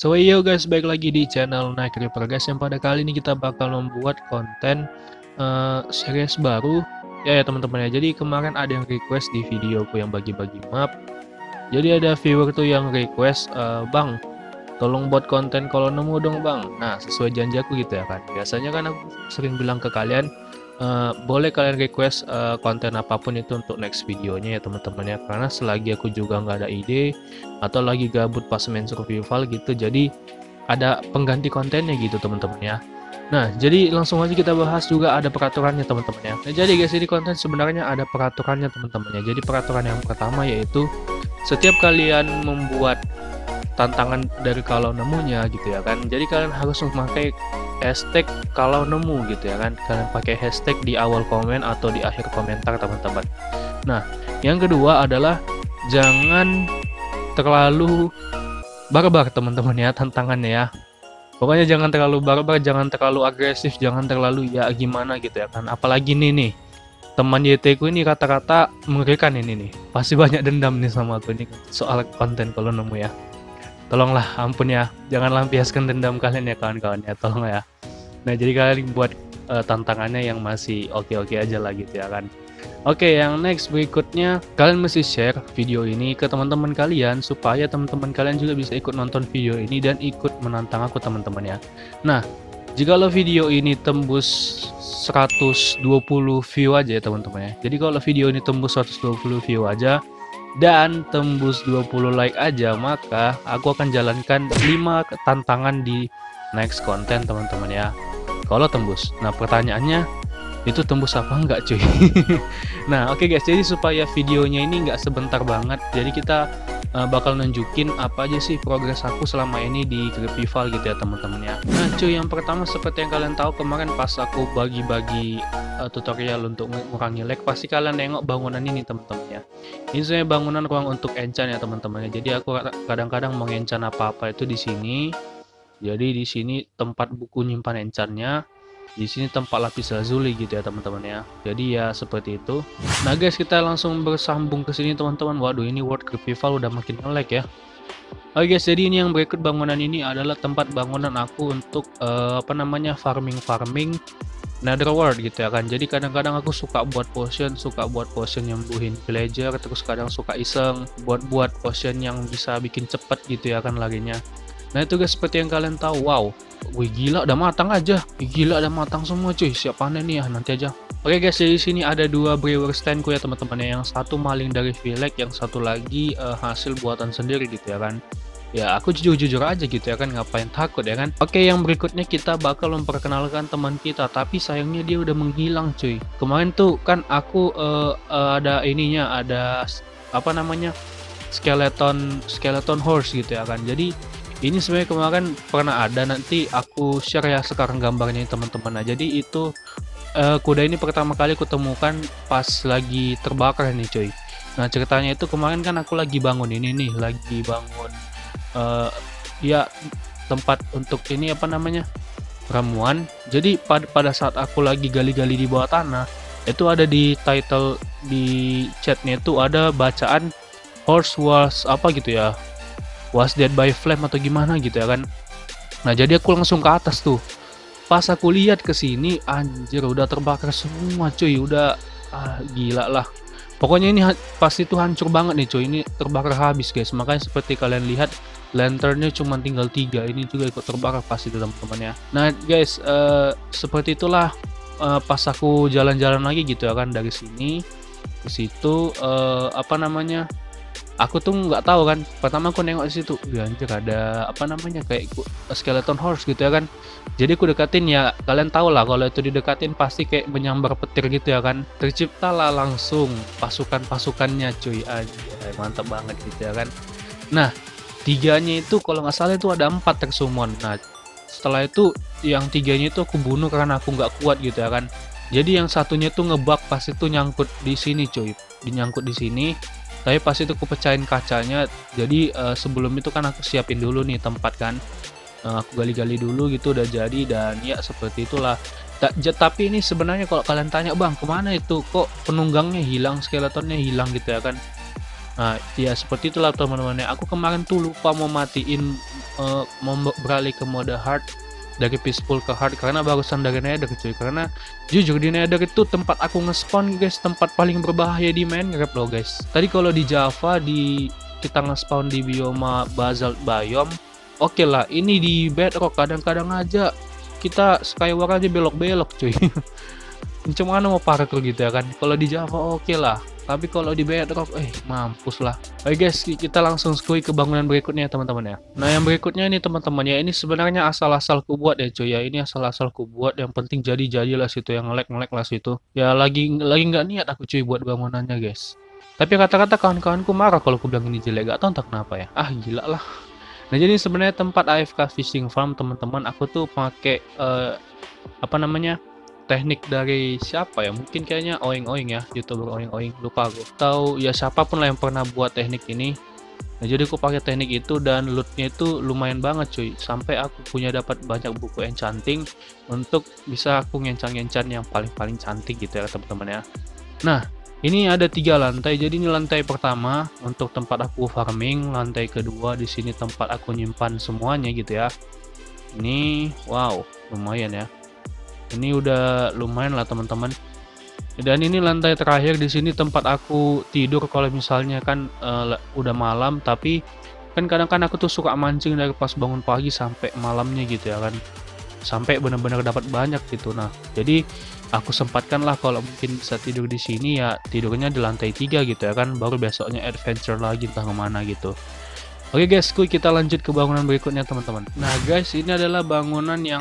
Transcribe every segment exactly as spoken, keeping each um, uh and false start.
So yo guys, balik lagi di channel Night Reaper guys. Yang pada kali ini kita bakal membuat konten uh, series baru ya ya teman-teman ya. Jadi kemarin ada yang request di videoku yang bagi-bagi map. Jadi ada viewer tuh yang request, uh, bang tolong buat konten kalau nemu dong bang. Nah sesuai janji aku gitu ya kan. Biasanya kan aku sering bilang ke kalian, uh, boleh kalian request uh, konten apapun itu untuk next videonya ya teman-teman ya. Karena selagi aku juga nggak ada ide atau lagi gabut pas main survival gitu, jadi ada pengganti kontennya gitu teman-teman ya. Nah jadi langsung aja kita bahas, juga ada peraturannya teman-teman ya. Nah jadi guys, ini konten sebenarnya ada peraturannya teman-teman ya. Jadi peraturan yang pertama yaitu setiap kalian membuat tantangan dari kalau nemunya gitu ya kan, jadi kalian harus memakai hashtag kalau nemu gitu ya kan. Kalian pakai hashtag di awal komen atau di akhir komentar teman-teman. Nah yang kedua adalah jangan terlalu barbar teman-teman ya tantangannya ya. Pokoknya jangan terlalu barbar, jangan terlalu agresif, jangan terlalu ya gimana gitu ya kan. Apalagi nih nih teman Y T ku ini kata-kata mengerikan ini nih, pasti banyak dendam nih sama aku ini soal konten kalau nemu ya. Tolonglah, ampun ya, jangan lampiaskan dendam kalian ya kawan-kawan ya, tolong ya. Nah jadi kalian buat uh, tantangannya yang masih oke-oke aja lah gitu ya kan. Oke, yang next berikutnya, kalian mesti share video ini ke teman-teman kalian supaya teman-teman kalian juga bisa ikut nonton video ini dan ikut menantang aku teman-teman ya. Nah jika lo video ini tembus seratus dua puluh view aja ya teman-teman ya. Jadi kalau video ini tembus seratus dua puluh view aja dan tembus dua puluh like aja, maka aku akan jalankan lima tantangan di next konten teman-teman ya. Kalau tembus. Nah pertanyaannya, itu tembus apa enggak cuy? Nah oke okay guys, jadi supaya videonya ini enggak sebentar banget, jadi kita uh, bakal nunjukin apa aja sih progres aku selama ini di Creepyval gitu ya teman-teman ya. Nah cuy, yang pertama seperti yang kalian tahu kemarin pas aku bagi-bagi uh, tutorial untuk mengurangi lag, pasti kalian nengok bangunan ini teman-teman ya. Ini sebenarnya bangunan ruang untuk enchant ya teman-teman ya. Jadi aku kadang-kadang mau enchant apa-apa itu di sini. Jadi di sini tempat buku nyimpan enchantnya, di sini tempat lapis lazuli gitu ya teman-teman ya. Jadi ya seperti itu. Nah guys, kita langsung bersambung ke sini teman-teman. Waduh, ini World Creepyval udah makin nge-lag ya. Oke guys, jadi ini yang berikut bangunan ini adalah tempat bangunan aku untuk uh, apa namanya farming-farming netherworld gitu ya kan. Jadi kadang-kadang aku suka buat potion, suka buat potion yang nyembuhin villager, terus kadang suka iseng buat-buat potion yang bisa bikin cepet gitu ya kan larinya. Nah itu guys, seperti yang kalian tahu, wow, wih gila udah matang aja, wih, gila udah matang semua cuy, siap panen nih ya nanti aja. Oke guys, jadi sini ada dua brewer standku ya teman-teman ya, yang satu maling dari village, yang satu lagi uh, hasil buatan sendiri gitu ya kan. Ya aku jujur-jujur aja gitu ya kan, ngapain takut ya kan. Oke, yang berikutnya kita bakal memperkenalkan teman kita, tapi sayangnya dia udah menghilang cuy. Kemarin tuh kan aku uh, uh, ada ininya, ada apa namanya, skeleton skeleton horse gitu ya kan. Jadi ini sebenarnya kemarin pernah ada, nanti aku share ya sekarang gambarnya teman-teman. Nah jadi itu uh, kuda ini pertama kali aku temukan pas lagi terbakar nih cuy. Nah ceritanya itu kemarin kan aku lagi bangun ini nih, lagi bangun uh, ya tempat untuk ini apa namanya, ramuan. Jadi pada pada saat aku lagi gali-gali di bawah tanah, itu ada di title di chatnya itu ada bacaan horse was apa gitu ya, was dead by flame atau gimana gitu ya kan. Nah jadi aku langsung ke atas tuh, pas aku lihat ke sini anjir udah terbakar semua cuy, udah ah, gila lah pokoknya ini pasti tuh hancur banget nih cuy, ini terbakar habis guys. Makanya seperti kalian lihat lanternnya cuma tinggal tiga, ini juga ikut terbakar pasti teman-teman ya. Nah guys, uh, seperti itulah uh, pas aku jalan-jalan lagi gitu ya kan, dari sini ke situ uh, apa namanya, aku tuh nggak tahu kan, pertama aku nengok di situ, ya anjir ada apa namanya kayak skeleton horse gitu ya kan. Jadi aku dekatin, ya kalian tahu lah kalau itu didekatin pasti kayak menyambar petir gitu ya kan. Terciptalah langsung pasukan-pasukannya cuy, aja mantap banget gitu ya kan. Nah tiganya itu kalau nggak salah itu ada empat tersummon. Nah setelah itu yang tiganya itu aku bunuh karena aku nggak kuat gitu ya kan. Jadi yang satunya tuh ngebug pas itu nyangkut di sini cuy, dinyangkut di sini. Tapi pas itu aku pecahin kacanya. Jadi uh, sebelum itu kan aku siapin dulu nih tempat kan, uh, aku gali-gali dulu gitu, udah jadi. Dan ya seperti itulah. Ta tapi ini sebenarnya kalau kalian tanya bang kemana itu kok penunggangnya hilang, skeletonnya hilang gitu ya kan, Nah, ya seperti itulah teman-teman ya. Aku kemarin tuh lupa mau matiin, eee, mau beralih ke mode hard dari peaceful ke hard karena barusan dari nether cuy. Karena jujur di nether itu tempat aku nge-spawn guys, tempat paling berbahaya di Minecraft loh guys. Tadi kalau di Java di kita nge-spawn di bioma basalt biome, oke lah. Ini di bedrock kadang-kadang aja kita skyward aja belok-belok cuy. Cuma mau parkour gitu ya kan. Kalau di Java oke lah. Tapi kalau di bedrock, eh mampus lah. Oke guys, kita langsung skui ke bangunan berikutnya ya teman-teman ya. Nah yang berikutnya ini teman-teman ya, ini sebenarnya asal-asal ku buat ya cuy ya. Ini asal-asal ku buat, yang penting jadi-jadilah situ, yang ngelek-ngelek lah situ. Ya lagi lagi nggak niat aku cuy buat bangunannya guys. Tapi kata-kata kawan-kawanku marah kalau aku bilang ini jelek, gak tau entah kenapa ya. Ah gila lah. Nah jadi sebenarnya tempat A F K fishing farm teman-teman, aku tuh pakai eh, apa namanya, teknik dari siapa ya, mungkin kayaknya Oing Oing ya, youtuber Oing Oing, lupa aku, tahu ya siapapun lah yang pernah buat teknik ini. Nah jadi aku pakai teknik itu dan lootnya itu lumayan banget cuy, sampai aku punya dapat banyak buku enchanting untuk bisa aku ngencang-ngencang yang paling-paling cantik gitu ya teman-teman ya. Nah ini ada tiga lantai, jadi ini lantai pertama untuk tempat aku farming, lantai kedua di sini tempat aku nyimpan semuanya gitu ya. Ini wow lumayan ya, ini udah lumayan lah teman-teman. Dan ini lantai terakhir, di sini tempat aku tidur kalau misalnya kan uh, udah malam. Tapi kan kadang kan aku tuh suka mancing dari pas bangun pagi sampai malamnya gitu ya kan, sampai benar-benar dapat banyak gitu. Nah jadi aku sempatkan lah kalau mungkin bisa tidur di sini ya tidurnya di lantai tiga gitu ya kan, baru besoknya adventure lagi entah kemana gitu. Oke guys, kita lanjut ke bangunan berikutnya teman-teman. Nah guys, ini adalah bangunan yang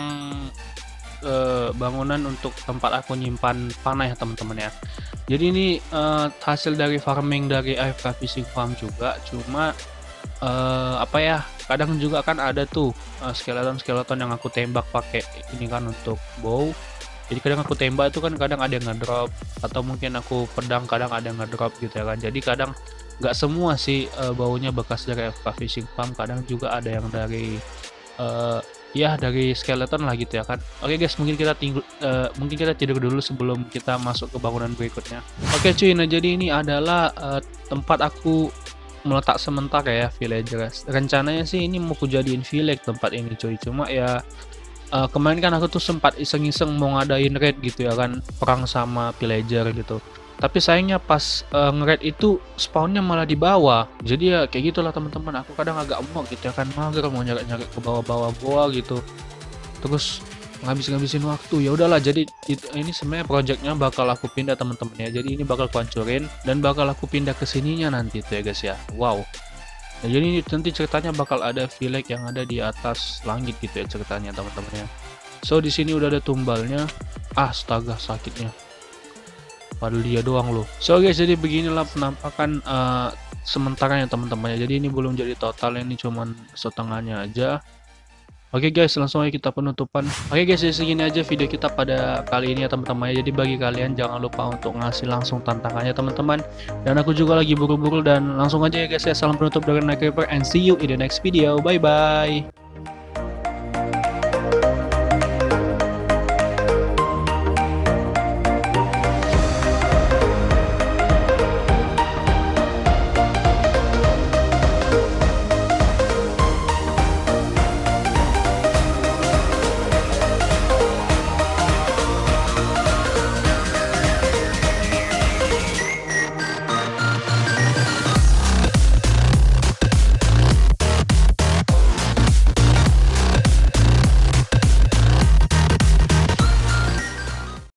Uh, bangunan untuk tempat aku nyimpan panah ya teman-teman ya. Jadi ini uh, hasil dari farming dari A F K Fishing Farm juga, cuma uh, apa ya, kadang juga kan ada tuh uh, skeleton-skeleton yang aku tembak pakai ini kan untuk bow. Jadi kadang aku tembak itu kan kadang ada yang ngedrop, atau mungkin aku pedang kadang ada yang ngedrop gitu ya kan. Jadi kadang nggak semua sih uh, baunya bekas dari A F K Fishing Farm, kadang juga ada yang dari uh, ya dari skeleton lah gitu ya kan. Oke guys, mungkin kita tinggal uh, mungkin kita tidur dulu sebelum kita masuk ke bangunan berikutnya. Oke cuy, nah jadi ini adalah uh, tempat aku meletak sementara ya villagers. Rencananya sih ini mau kujadiin village tempat ini cuy, cuma ya uh, kemarin kan aku tuh sempat iseng-iseng mau ngadain raid gitu ya kan, perang sama villager gitu. Tapi sayangnya pas uh, nge-raid itu spawnnya malah di bawah. Jadi ya kayak gitulah teman-teman. Aku kadang agak muak gitu ya kan, mager mau nyari-nyari ke bawah-bawah goa gitu. Terus ngabis-ngabisin waktu. Ya udahlah, jadi itu, ini sebenarnya projectnya bakal aku pindah teman-teman ya. Jadi ini bakal aku hancurin dan bakal aku pindah ke sininya nanti tuh ya guys ya. Wow. Nah, jadi ini nanti ceritanya bakal ada village yang ada di atas langit gitu ya ceritanya teman-teman ya. So di sini udah ada tumbalnya. Astaga sakitnya. Padahal dia doang loh. So guys, jadi beginilah penampakan uh, sementaranya teman-teman ya. Jadi ini belum jadi total, ini cuman setengahnya aja. Oke guys, langsung aja kita penutupan. Oke guys, jadi segini aja video kita pada kali ini ya teman-teman ya. Jadi bagi kalian jangan lupa untuk ngasih langsung tantangannya teman-teman. Dan aku juga lagi buru-buru, dan langsung aja ya guys ya. Salam penutup dari Night Creeper and see you in the next video. Bye bye.